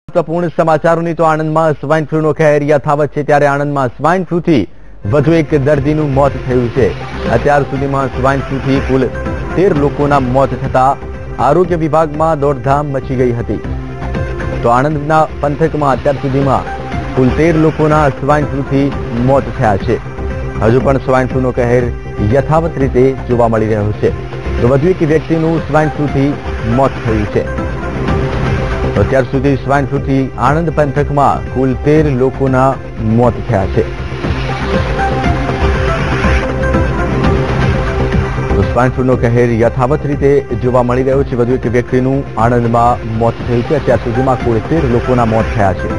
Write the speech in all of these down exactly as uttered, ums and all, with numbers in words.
महत्वपूर्ण समाचारों तो आनंद में स्वाइन फ्लू कहर यथावत है त्यारे आनंद में स्वाइन फ्लू थी વધુ એક દર્દીનું મોત થયું છે। અત્યાર સુધીમાં સ્વાઇન ફ્લૂથી કુલ તેર લોકોના મોત થતા આરોગ્ય વિભાગમાં દોડધામ મચી ગઈ હતી। તો આણંદના પંથકમાં અત્યાર સુધીમાં કુલ તેર લોકોના સ્વાઇન ફ્લૂથી મોત થયા છે। હજુ પણ સ્વાઇન ફ્લૂનો કહેર યથાવત રીતે જોવા મળી રહ્યો છે। તો વધુ એક વ્યક્તિનું સ્વાઇન ફ્લૂથી મોત થયું છે। તો અત્યાર સુધી સ્વાઇન ફ્લૂથી આણંદ પંથકમાં કુલ તેર લોકોના મોત થયા છે। तो स्वाइन फ्लूनो कहर यथावत रीते जोवा मळी रह्यो छे। वधु एक व्यक्तिनुं आनंदमां मोत थयुं छे। अत्यार सुधीमां कुल तेर लोकोना मोत थया छे।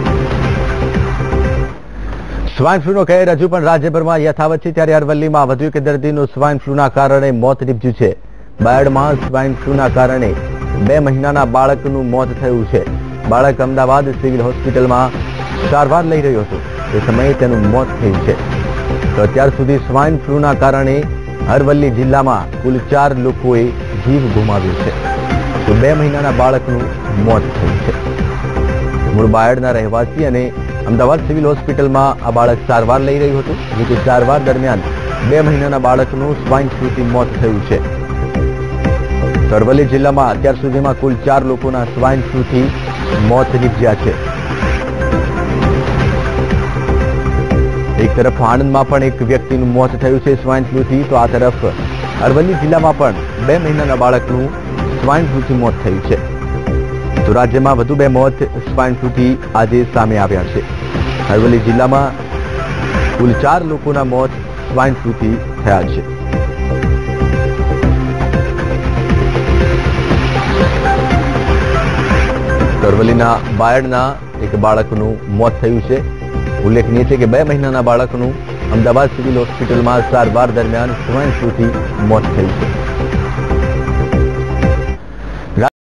स्वाइन फ्लूनो कहर हजू पण राज्यभरमां यथावत छे त्यारे अरवल्लीमां वधु एक दर्दीनुं स्वाइन फ्लूना कारणे मोत निपज्युं छे। बायडमां स्वाइन फ्लूना कारणे बे महीनाना बाळकनुं मोत थयुं छे। बाळक अमदावाद सिविल होस्पिટલમાં सारवार लई रह्यो हतो ते समये तेनुं मोत थयुं छे। तो अत्यार सुधी स्वाइन फ्लूना कारणे अरवल्ली जिल्ला में कुल चार लोकोए जीव गुमाव्यो छे। तो बे महीनाना बाळकनुं मोत थयुं छे। मूळ बायडना रहेवासी अने अमदावाद सिविल होस्पिटल में आ बाळक सारवार लई रह्युं हतुं। जो कि सारवार दरमियान बे महीनाना बाळकनुं स्वाइन फ्लूथी मोत थयुं छे। तो अरवल्ली जिल्ला में अत्यार सुधीमां कुल चार लोकोना स्वाइन फ्लूथी मोत निपज्या छे। एक तरफ आनंद में पण एक व्यक्ति मौत थयुं छे स्वाइन फ्लू थी। तो आ तरफ अरवल्ली जिला में पण बे महीनाना बाळकनुं स्वाइन फ्लू थी मौत थयुं छे। तो राज्य में वधु बे मौत स्वाइन फ्लू थी आजे सामे आव्या छे। अरवल्ली जिला में कुल चार लोकोना मौत स्वाइन फ्लू थी थया छे। अरवल्लीना बायडना एक बाळकनुं मौत थयुं छे। उल्लेखनीय है कि बे महीनाना बाळकनुं अमदावाद सिविल होस्पिटल में सारवार दरमियान स्वाइन फ्लूथी मौत थई छे।